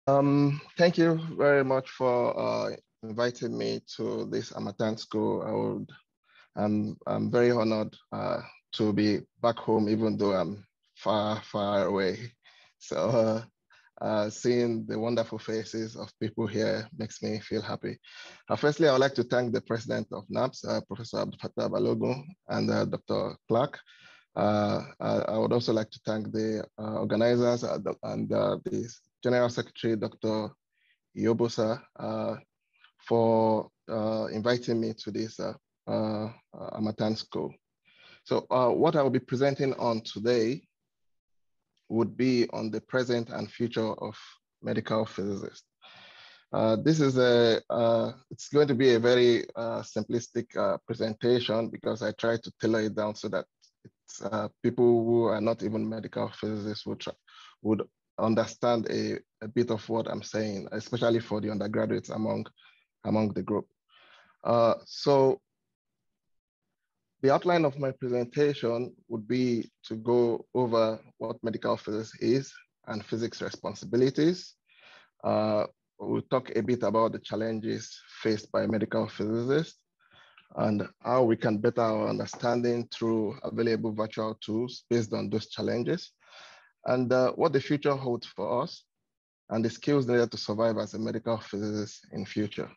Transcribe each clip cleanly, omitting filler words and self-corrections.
Thank you very much for inviting me to this Amatan school. I'm very honored to be back home, even though I'm far, far away. So seeing the wonderful faces of people here makes me feel happy. Firstly, I would like to thank the president of NAPS, Professor Abdul Fattah Balogun, and Dr. Clark. I would also like to thank the organizers and the General Secretary, Dr. Yobosa, for inviting me to this Amatan school. So what I will be presenting on today would be on the present and future of medical physicists. It's going to be a very simplistic presentation because I try to tailor it down so that people who are not even medical physicists would understand a bit of what I'm saying, especially for the undergraduates among the group. So the outline of my presentation would be to go over what medical physics is and physics responsibilities. We'll talk a bit about the challenges faced by medical physicists and how we can better our understanding through available virtual tools based on those challenges, and what the future holds for us and the skills needed to survive as a medical physicist in future.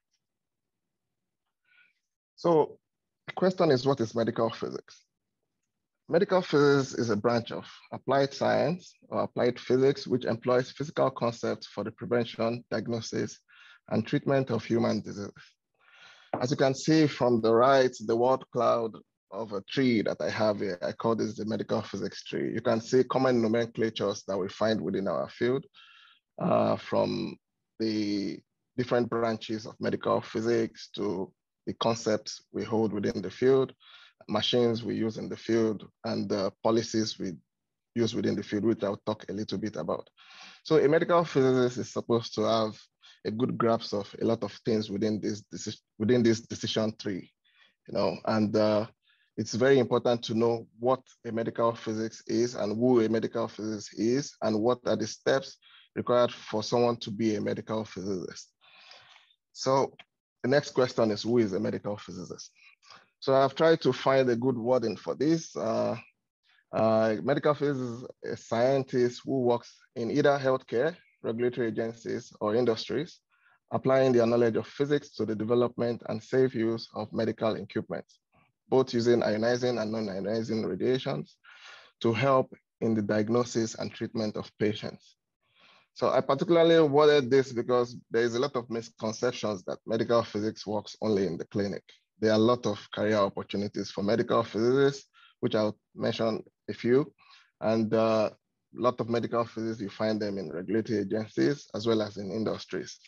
So the question is, what is medical physics? Medical physics is a branch of applied science or applied physics, which employs physical concepts for the prevention, diagnosis, and treatment of human disease. As you can see from the right, the word cloud of a tree that I have here, I call this the medical physics tree. You can see common nomenclatures that we find within our field, from the different branches of medical physics to the concepts we hold within the field, machines we use in the field, and the policies we use within the field, which I'll talk a little bit about. So a medical physicist is supposed to have a good grasp of a lot of things within this decision tree, and it's very important to know what a medical physics is and who a medical physicist is and what are the steps required for someone to be a medical physicist. So the next question is, who is a medical physicist? So I've tried to find a good wording for this. Medical physicist is a scientist who works in either healthcare, regulatory agencies, or industries, applying their knowledge of physics to the development and safe use of medical equipment, both using ionizing and non-ionizing radiations to help in the diagnosis and treatment of patients. So I particularly wanted this because there is a lot of misconceptions that medical physics works only in the clinic. There are a lot of career opportunities for medical physicists, which I'll mention a few. And a lot of medical physicists, you find them in regulatory agencies as well as in industries.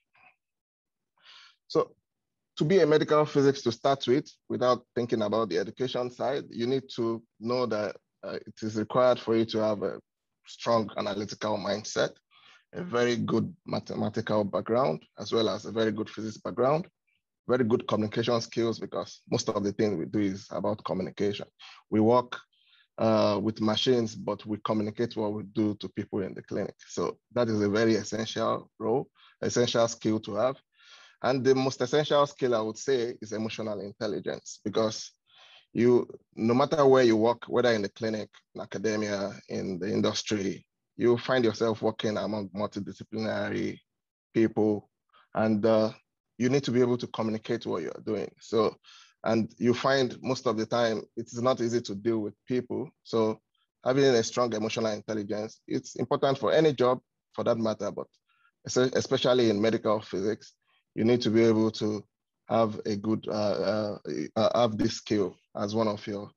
So to be a medical physicist to start with, without thinking about the education side, you need to know that it is required for you to have a strong analytical mindset, a very good mathematical background, as well as a very good physics background, very good communication skills, because most of the things we do is about communication. We work with machines, but we communicate what we do to people in the clinic. So that is a very essential role, essential skill to have. And the most essential skill, I would say, is emotional intelligence, because no matter where you work, whether in the clinic, in academia, in the industry, you find yourself working among multidisciplinary people, and you need to be able to communicate what you're doing. So, and you find most of the time, it's not easy to deal with people. So having a strong emotional intelligence, it's important for any job for that matter, but especially in medical physics, you need to be able to have a good, have this skill as one of your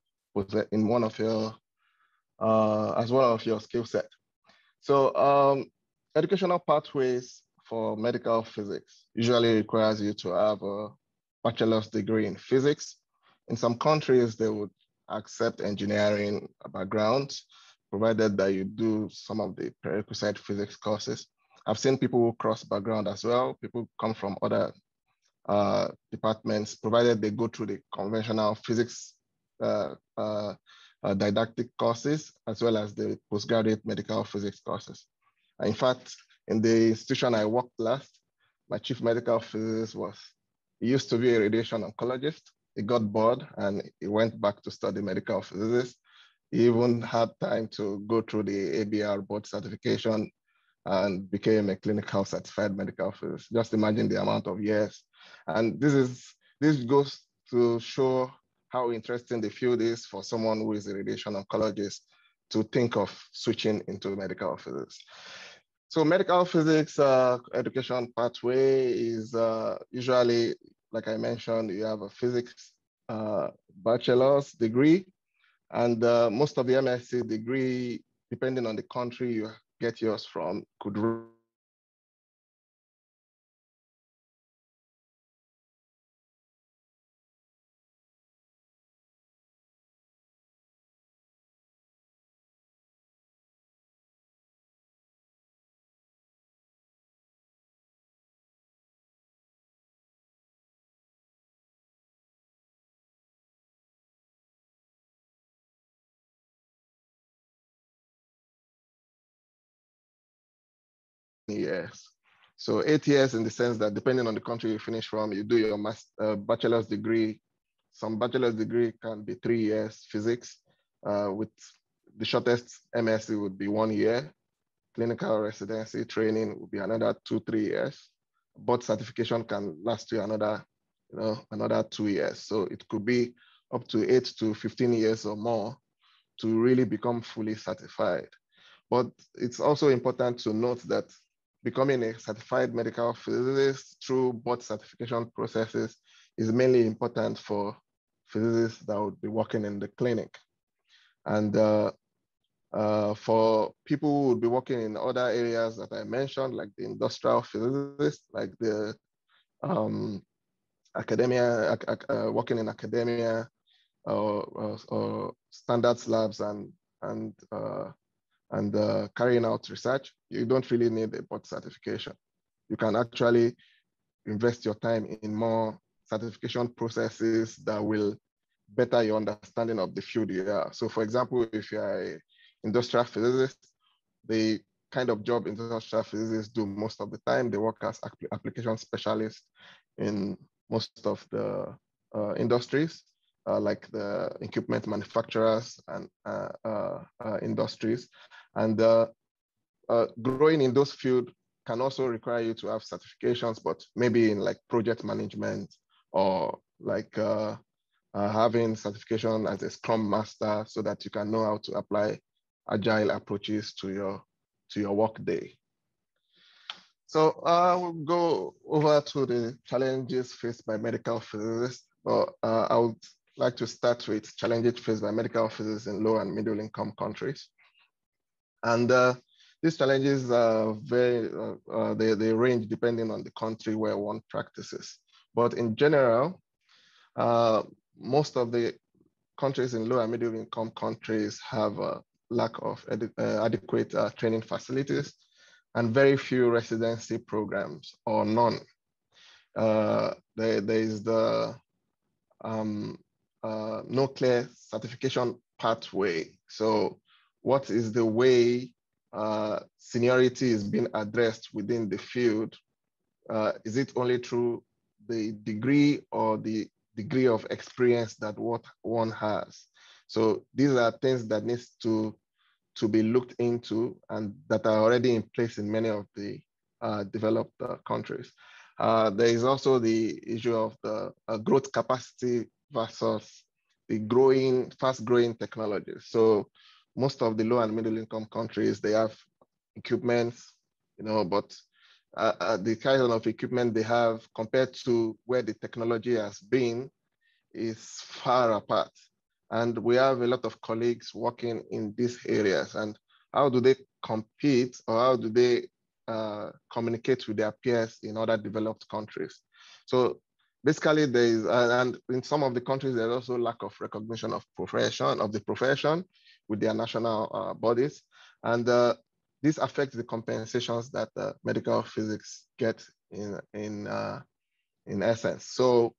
skill set. So educational pathways for medical physics usually requires you to have a bachelor's degree in physics. In some countries, they would accept engineering backgrounds, provided that you do some of the prerequisite physics courses. I've seen people who cross background as well. People come from other departments, provided they go through the conventional physics didactic courses, as well as the postgraduate medical physics courses. In fact, in the institution I worked last, my chief medical physicist he used to be a radiation oncologist. He got bored and he went back to study medical physics. He even had time to go through the ABR board certification and became a clinical certified medical physicist. Just imagine the amount of years. And this goes to show how interesting the field is for someone who is a radiation oncologist to think of switching into medical physics. So medical physics education pathway is usually, like I mentioned, you have a physics bachelor's degree, and most of the MSc degree, depending on the country you get yours from, could years. So 8 years in the sense that depending on the country you finish from, you do your bachelor's degree. Some bachelor's degree can be 3 years physics, with the shortest MSc would be 1 year. Clinical residency training would be another 2-3 years. Board certification can last you another 2 years. So it could be up to 8 to 15 years or more to really become fully certified. But it's also important to note that becoming a certified medical physicist through board certification processes is mainly important for physicists that would be working in the clinic. And for people who would be working in other areas that I mentioned, like the industrial physicists, like the academia, working in academia, or standards labs and carrying out research, you don't really need a board certification. You can actually invest your time in more certification processes that will better your understanding of the field you are. So for example, if you're an industrial physicist, the kind of job industrial physicists do most of the time, they work as application specialists in most of the industries, like the equipment manufacturers and industries. And growing in those fields can also require you to have certifications, but maybe in like project management or like having certification as a Scrum Master so that you can know how to apply agile approaches to your work day. So we'll go over to the challenges faced by medical physicists. But I would like to start with challenges faced by medical physicists in low and middle income countries. And these challenges are they range depending on the country where one practices. But in general, most of the countries in low and middle income countries have a lack of adequate training facilities and very few residency programs or none. There is the no clear certification pathway. So what is the way seniority is being addressed within the field? Is it only through the degree or the degree of experience that what one has? So these are things that needs to be looked into and that are already in place in many of the developed countries. There is also the issue of the growth capacity versus the fast-growing technologies. So most of the low and middle income countries, they have equipment, but the kind of equipment they have compared to where the technology has been is far apart. And we have a lot of colleagues working in these areas. And how do they compete or how do they communicate with their peers in other developed countries? So basically there is, and in some of the countries, there's also lack of recognition of the profession with their national bodies. And this affects the compensations that medical physics get in essence. So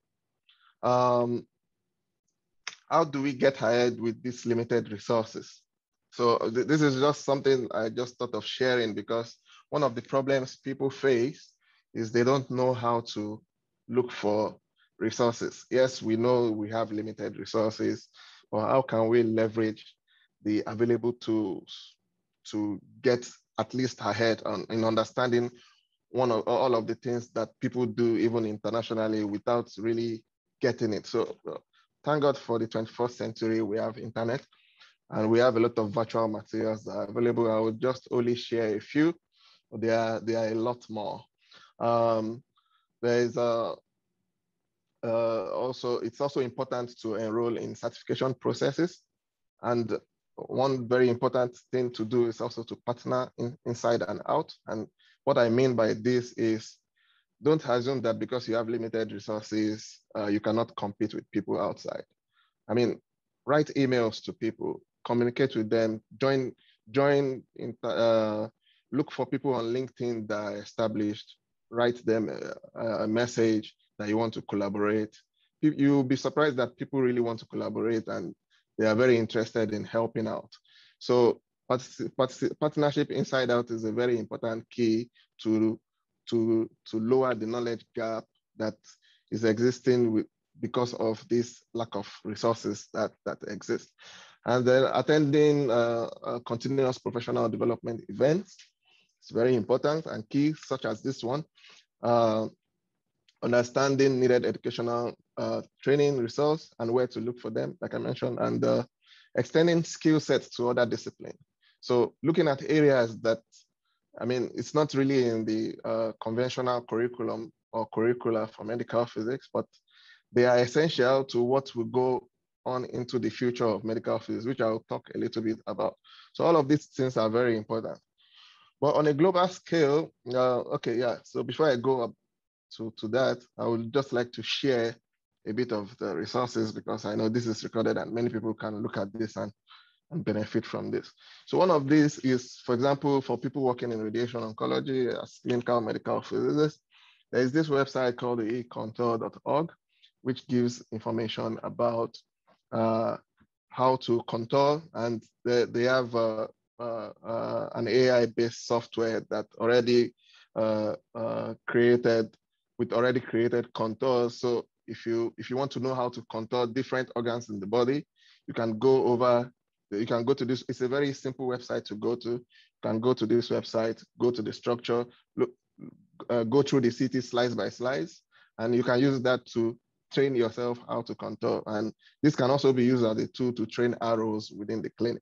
how do we get ahead with these limited resources? So this is just something I just thought of sharing because one of the problems people face is they don't know how to look for resources. Yes, we know we have limited resources, but how can we leverage the available tools to get at least ahead in understanding all of the things that people do even internationally without really getting it. So thank God for the 21st century, we have internet and we have a lot of virtual materials that are available. I would just only share a few. There are a lot more. There is it's also important to enroll in certification processes. And one very important thing to do is also to partner inside and out. And what I mean by this is, don't assume that because you have limited resources, you cannot compete with people outside. I mean, write emails to people, communicate with them, look for people on LinkedIn that are established, write them a message that you want to collaborate. You'll be surprised that people really want to collaborate and they are very interested in helping out. So partnership inside out is a very important key to lower the knowledge gap that is existing because of this lack of resources that exist. And then attending continuous professional development events is very important and key, such as this one. Understanding needed educational training resource and where to look for them, like I mentioned, and extending skill sets to other disciplines. So looking at areas that, I mean, it's not really in the conventional curriculum or curricula for medical physics, but they are essential to what will go on into the future of medical physics, which I'll talk a little bit about. So all of these things are very important. But on a global scale, so before I go up to that, I would just like to share a bit of the resources because I know this is recorded and many people can look at this and benefit from this. So one of these is, for example, for people working in radiation oncology as clinical medical physicists, there is this website called econtour.org, which gives information about how to contour, and they have an AI-based software that already created contours. So if you want to know how to contour different organs in the body, you can go to this. It's a very simple website to go to. You can go to this website, go to the structure, go through the CT slice by slice, and you can use that to train yourself how to contour. And this can also be used as a tool to train ROs within the clinic.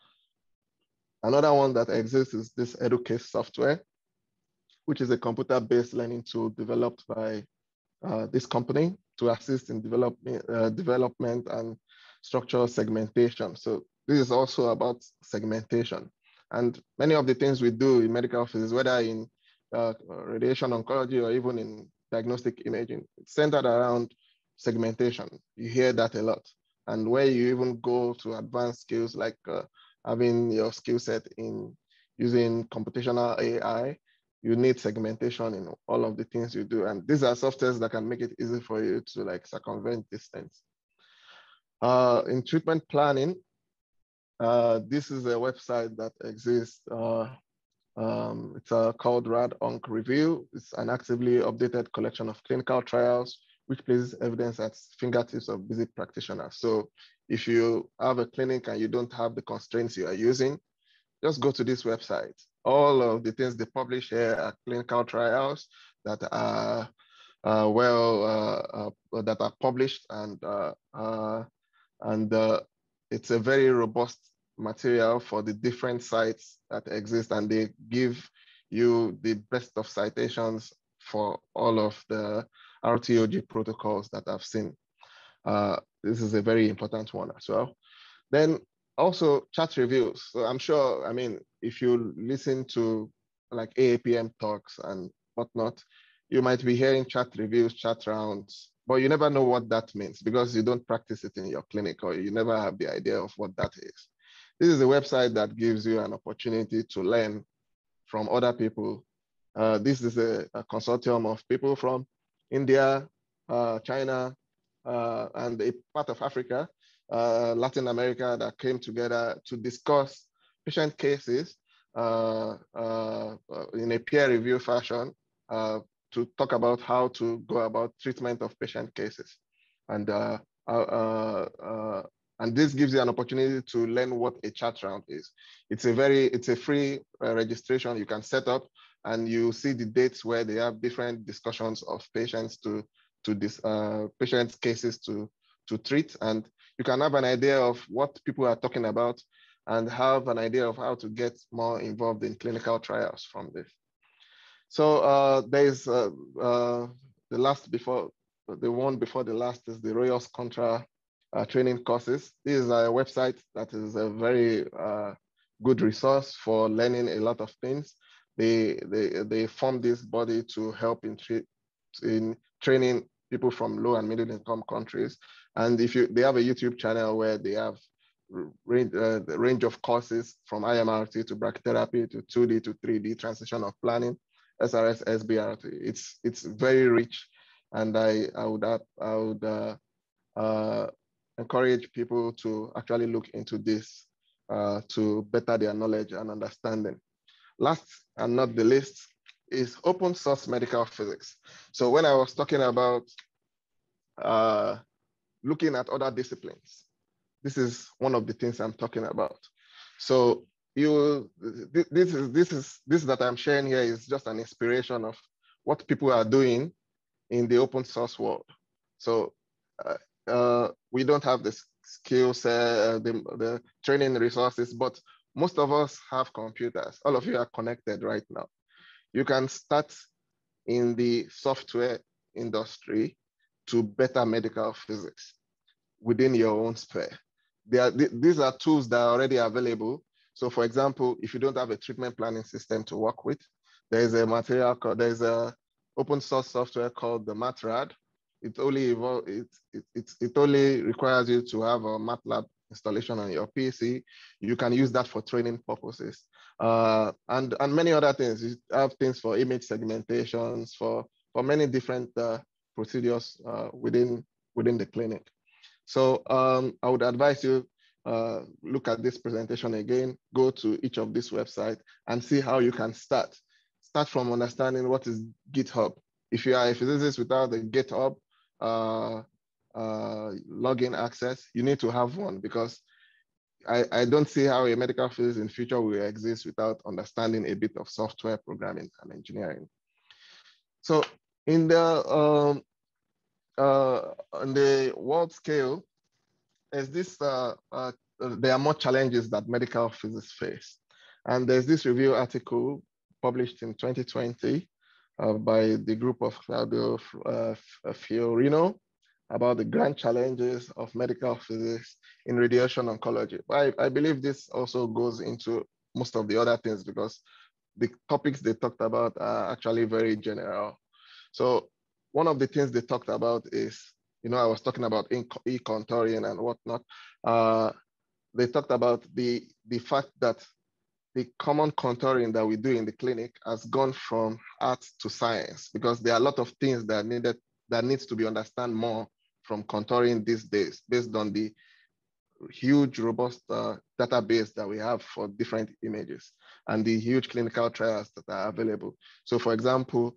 Another one that exists is this EduCase software, which is a computer-based learning tool developed by this company to assist in development and structural segmentation. So this is also about segmentation. And many of the things we do in medical physics, whether in radiation oncology or even in diagnostic imaging, it's centered around segmentation. You hear that a lot. And where you even go to advanced skills like having your skill set in using computational AI, you need segmentation in all of the things you do. And these are softwares that can make it easy for you to like circumvent distance. In treatment planning, this is a website that exists. It's called RAD-ONC Review. It's an actively updated collection of clinical trials, which places evidence at fingertips of busy practitioners. So if you have a clinic and you don't have the constraints you are using, just go to this website. All of the things they publish here are clinical trials that are that are published, and it's a very robust material for the different sites that exist, and they give you the best of citations for all of the RTOG protocols that I've seen. This is a very important one as well. Then also chat reviews. So I'm sure, I mean, if you listen to like AAPM talks and whatnot, you might be hearing chat reviews, chat rounds, but you never know what that means because you don't practice it in your clinic or you never have the idea of what that is. This is a website that gives you an opportunity to learn from other people. This is a consortium of people from India, China, and a part of Africa, Latin America, that came together to discuss patient cases in a peer review fashion to talk about how to go about treatment of patient cases. And this gives you an opportunity to learn what a chat round is. It's a free registration you can set up, and you see the dates where they have different discussions of patients patients' cases to treat, and you can have an idea of what people are talking about and have an idea of how to get more involved in clinical trials from this. So there's the one before the last is the Royals Contra training courses. This is a website that is a very good resource for learning a lot of things. They form this body to help in training people from low and middle income countries. And they have a YouTube channel where they have the range of courses from IMRT to brachytherapy to 2D to 3D transition of planning, SRS, SBRT. It's very rich, and I would encourage people to actually look into this to better their knowledge and understanding. Last and not the least is open source medical physics. So when I was talking about looking at other disciplines, this is one of the things I'm talking about. So this that I'm sharing here is just an inspiration of what people are doing in the open source world. So we don't have the skill set, the training resources, but most of us have computers. All of you are connected right now. You can start in the software industry to better medical physics within your own sphere. These are tools that are already available. So for example, if you don't have a treatment planning system to work with, there's a open source software called the MATRAD. It only requires you to have a MATLAB installation on your PC. You can use that for training purposes. And many other things. You have things for image segmentations, for many different procedures within the clinic. So I would advise you look at this presentation again, go to each of these websites and see how you can start. Start from understanding what is GitHub. If you are a physicist without the GitHub login access, you need to have one, because I don't see how a medical physicist in future will exist without understanding a bit of software programming and engineering. So in the on the world scale, is this there are more challenges that medical physicists face. And there's this review article published in 2020 by the group of Claudio Fiorino about the grand challenges of medical physics in radiation oncology. I believe this also goes into most of the other things, because the topics they talked about are actually very general. So one of the things they talked about is, I was talking about e-contouring and whatnot. They talked about the fact that the common contouring that we do in the clinic has gone from art to science, because there are a lot of things that needs to be understood more from contouring these days, based on the huge, robust database that we have for different images and the huge clinical trials that are available. So for example,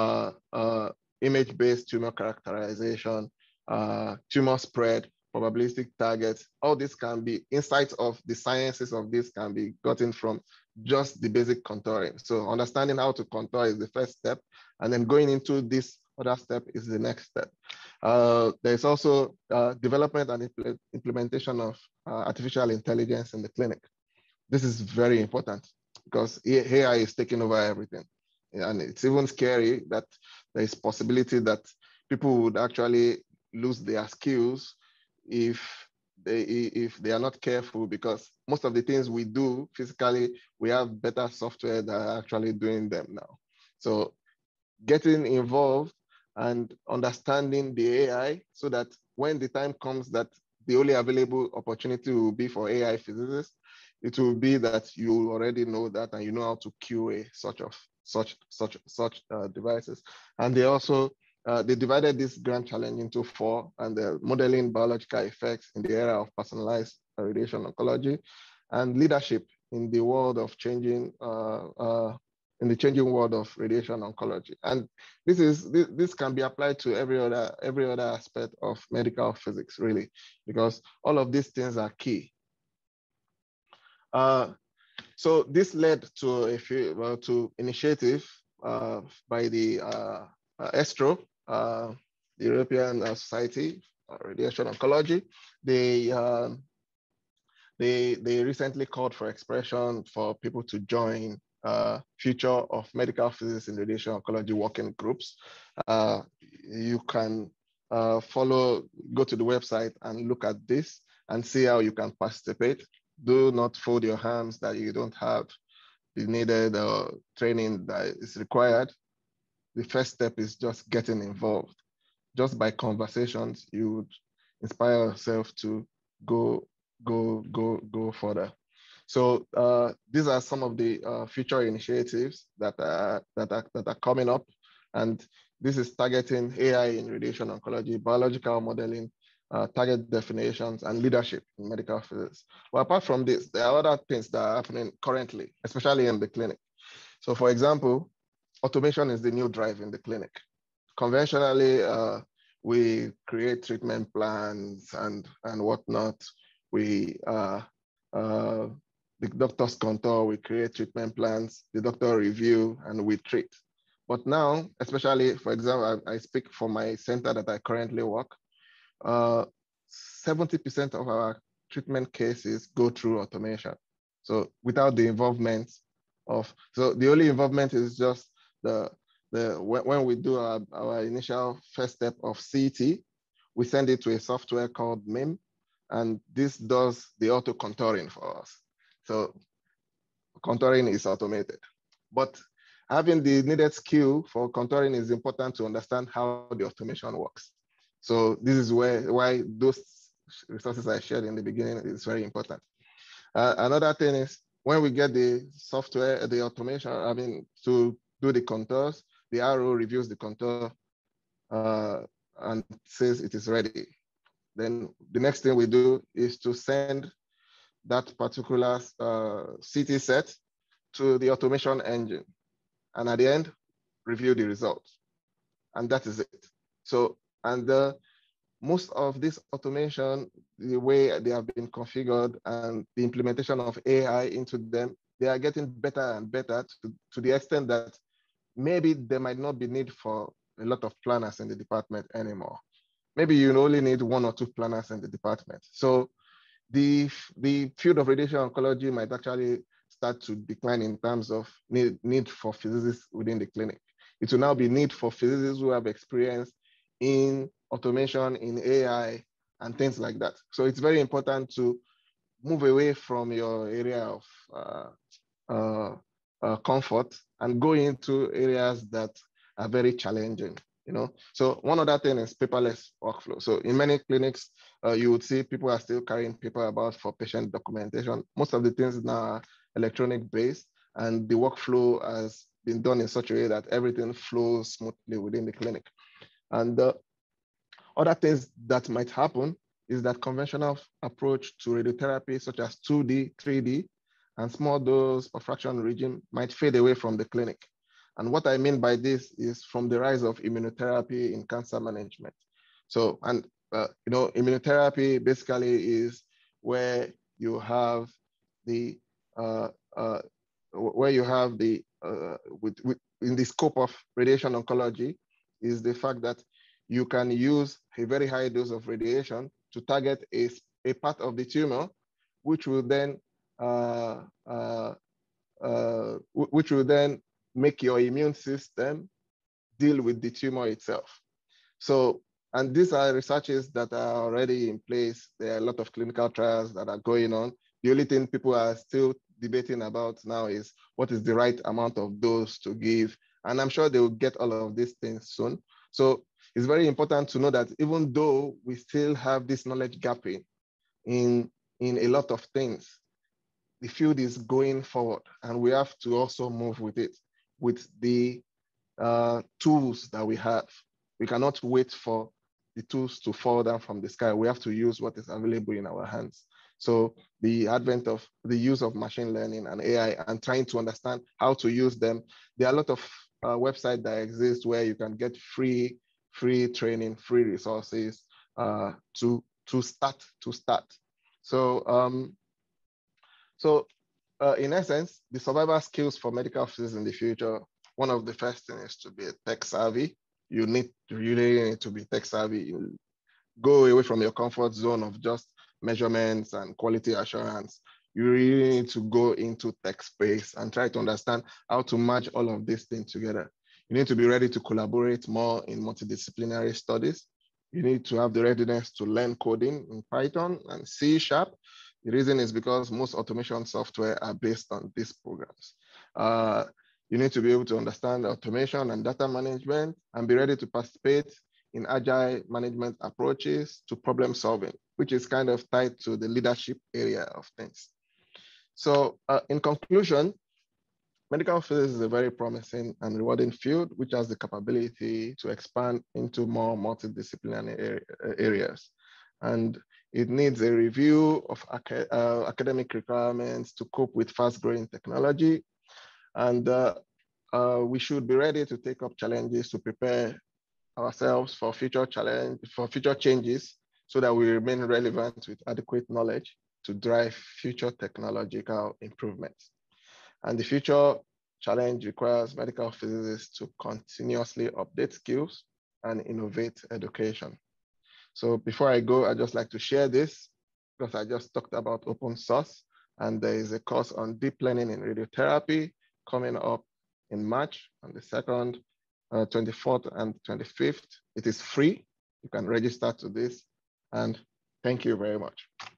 image-based tumor characterization, tumor spread, probabilistic targets, all this can be, insights of the sciences of this can be gotten from just the basic contouring. So understanding how to contour is the first step, and then going into this other step is the next step. There's also development and implementation of artificial intelligence in the clinic. This is very important, because AI is taking over everything. And it's even scary that there is possibility that people would actually lose their skills if they are not careful, because most of the things we do physically, we have better software that are actually doing them now. So getting involved and understanding the AI, so that when the time comes that the only available opportunity will be for AI physicists, it will be that you already know that and you know how to QA such devices. And they also they divided this grand challenge into 4, and they're modeling biological effects in the area of personalized radiation oncology, and leadership in the world of changing, in the changing world of radiation oncology. And this can be applied to every other aspect of medical physics, really, because all of these things are key. So this led to to initiative by the ESTRO, the European Society of Radiation Oncology. They recently called for expression for people to join Future of Medical Physics in Radiation Oncology working groups. You can go to the website and look at this and see how you can participate. Do not fold your hands that you don't have the needed training that is required. The first step is just getting involved. Just by conversations, you would inspire yourself to go further. So these are some of the future initiatives that are coming up, and this is targeting AI in radiation oncology, biological modeling, target definitions, and leadership in medical physics. But apart from this, there are other things that are happening currently, especially in the clinic. So for example, automation is the new drive in the clinic. Conventionally, we create treatment plans and whatnot. The doctors contour, we create treatment plans, the doctor review, and we treat. But now, especially, for example, I speak for my center that I currently work, 70% of our treatment cases go through automation. So without the involvement so the only involvement is just when we do our initial first step of CT, we send it to a software called MIM, and this does the auto contouring for us. So contouring is automated, but having the needed skill for contouring is important to understand how the automation works. So this is why those resources I shared in the beginning is very important. Another thing is when we get the software, the automation, to do the contours, the RO reviews the contour and says it is ready. Then the next thing we do is to send that particular CT set to the automation engine. And at the end, review the results. And that is it. So, and most of this automation, the way they have been configured and the implementation of AI into them, they are getting better and better to the extent that maybe there might not be need for a lot of planners in the department anymore. Maybe you only need 1 or 2 planners in the department. So the field of radiation oncology might actually start to decline in terms of need for physicists within the clinic. It will now be need for physicists who have experience in automation, in AI, and things like that. So it's very important to move away from your area of comfort and go into areas that are very challenging. So one other thing is paperless workflow. So in many clinics, you would see people are still carrying paper about for patient documentation. Most of the things now are electronic based, and the workflow has been done in such a way that everything flows smoothly within the clinic. And other things that might happen is that conventional approach to radiotherapy, such as 2D, 3D, and small dose or fraction regime might fade away from the clinic. And what I mean by this is from the rise of immunotherapy in cancer management. So, and immunotherapy basically is where you have the in the scope of radiation oncology is the fact that you can use a very high dose of radiation to target a part of the tumor, which will then make your immune system deal with the tumor itself. So, and these are researches that are already in place. There are a lot of clinical trials that are going on. The only thing people are still debating about now is what is the right amount of dose to give. And I'm sure they will get all of these things soon. So it's very important to know that even though we still have this knowledge gap in a lot of things, the field is going forward, and we have to also move with it, with the tools that we have. We cannot wait for the tools to fall down from the sky. We have to use what is available in our hands. So the advent of the use of machine learning and AI and trying to understand how to use them. There are a lot of websites that exist where you can get free training, free resources to start. So in essence, the survival skills for medical physics in the future, one of the first things is to be tech savvy. You really need to be tech savvy. Go away from your comfort zone of just measurements and quality assurance. You really need to go into tech space and try to understand how to match all of these things together. You need to be ready to collaborate more in multidisciplinary studies. You need to have the readiness to learn coding in Python and C#. The reason is because most automation software are based on these programs. You need to be able to understand automation and data management and be ready to participate in agile management approaches to problem solving, which is kind of tied to the leadership area of things. So in conclusion, medical physics is a very promising and rewarding field, which has the capability to expand into more multidisciplinary areas. And it needs a review of academic requirements to cope with fast-growing technology. And we should be ready to take up challenges to prepare ourselves for future changes so that we remain relevant with adequate knowledge to drive future technological improvements. And the future challenge requires medical physicists to continuously update skills and innovate education. So before I go, I'd just like to share this because I just talked about open source, and there is a course on deep learning in radiotherapy coming up in March on the 2nd, 24th and 25th. It is free. You can register to this, and thank you very much.